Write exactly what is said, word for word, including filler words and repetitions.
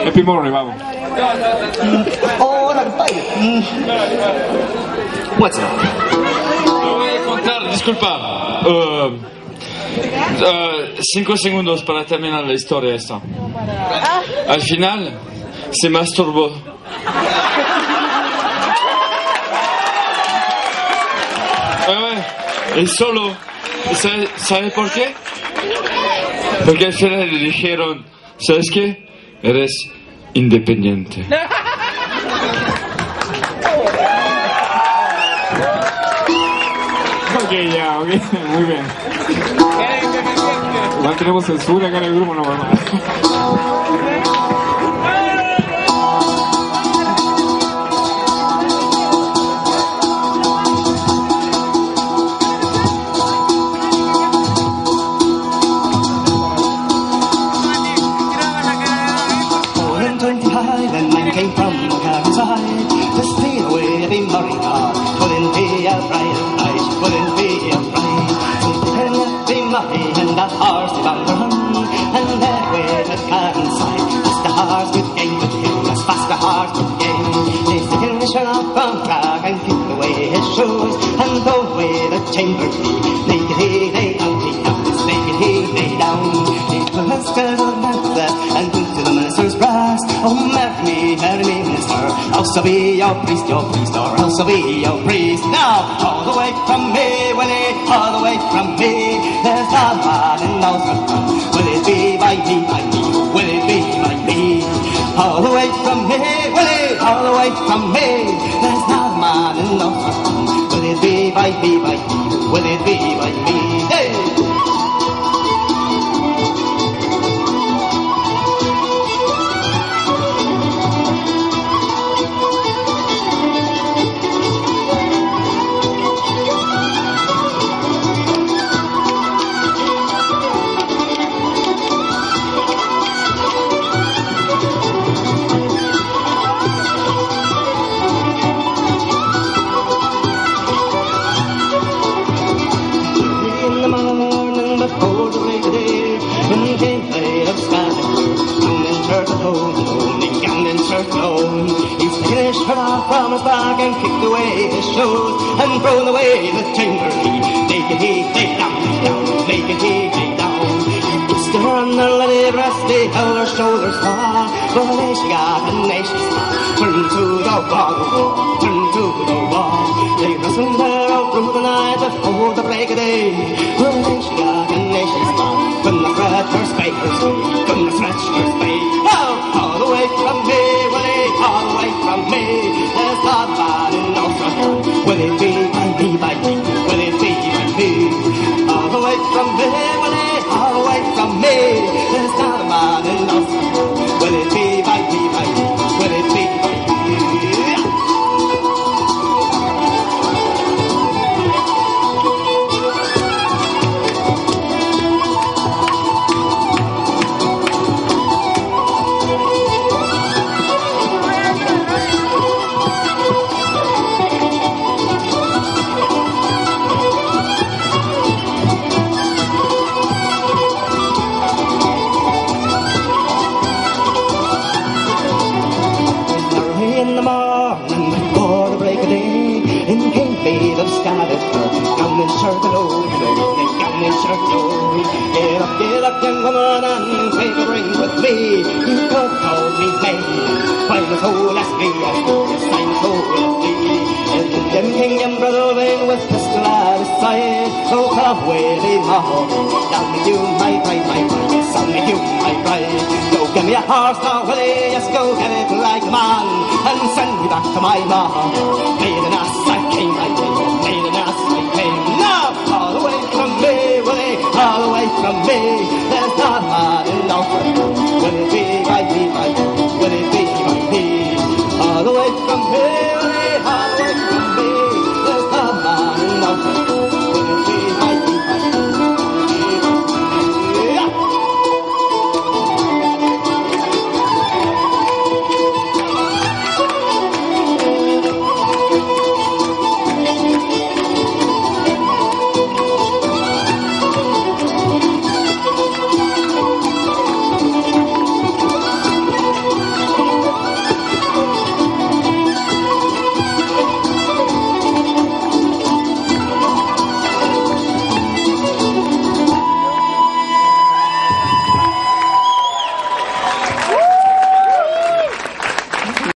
Happy morning, vamos. Hola, compadre. What's up? Lo voy a contar, disculpa. Uh, uh, cinco segundos para terminar la historia esta. Al final, se masturbó. Uh, y solo, ¿sabe, ¿sabe por qué? Porque al final le dijeron, ¿sabes qué? Eres independiente. Ok, ya, ok, muy bien. Igual tenemos censura acá en el grupo, no pasa nada. When man came from the countryside to steal away a big murray car, wouldn't be a bride of night, wouldn't be a bride. So they left the murray and the horse they bound to run, and that way the countryside, as the horse would gain with him, as fast the horse would gain. They stick the shirt off from track and kick away his shoes, and throw away the chamber key. Naked he lay down, he down, naked he lay down. He put his skirt on the and went to the minister's brass. Oh, marry me, marry me, minister. I'll still be your priest, your priest, or I'll still be your priest. Now, all the way from me, Willie, all the way from me, there's not a man in Northern. Will it be by me, by me? Will it be by me? All the way from me, Willie, all the way from me, there's not a man in Northern. Will it be by me, by me? Will it be by me? Hey! From his back and kicked away his shoes and thrown away the chamber key. Naked he lay down, lay down, naked he lay down. He pushed her on the lily breast, they held her shoulders far. But there she got and there she saw. Turn to the wall, turn to the wall. They wrestled her out through the night before the break of day. But there she got and there she saw. Couldn't stretch her spade, her spade, couldn't stretch her spade. Oh, all the way from me, Willie, all the way from me. There's not a man in Northern. Will it be by me, by me? Will it be by me? All the way from me, Willie, all the way from me. There's not a man in Northern. Will it be by me, by me? Will it be by me? Get up, get up, young woman, and take a drink with me. You could call me baby, find a soul as me, as good as I'm so will be. And the dim king and brother Wayne with pistol at his side. So come away, leave my home, down with you, my bride, my bride, down with you, my bride. Go get me a horse now, Willie, yes, go get it like a man, and send me back to my mom. Made an ass, I came, I came, made an ass, I came. Now, all the way from me, Willie, all the way from me, there's not a man in Northern. Will it be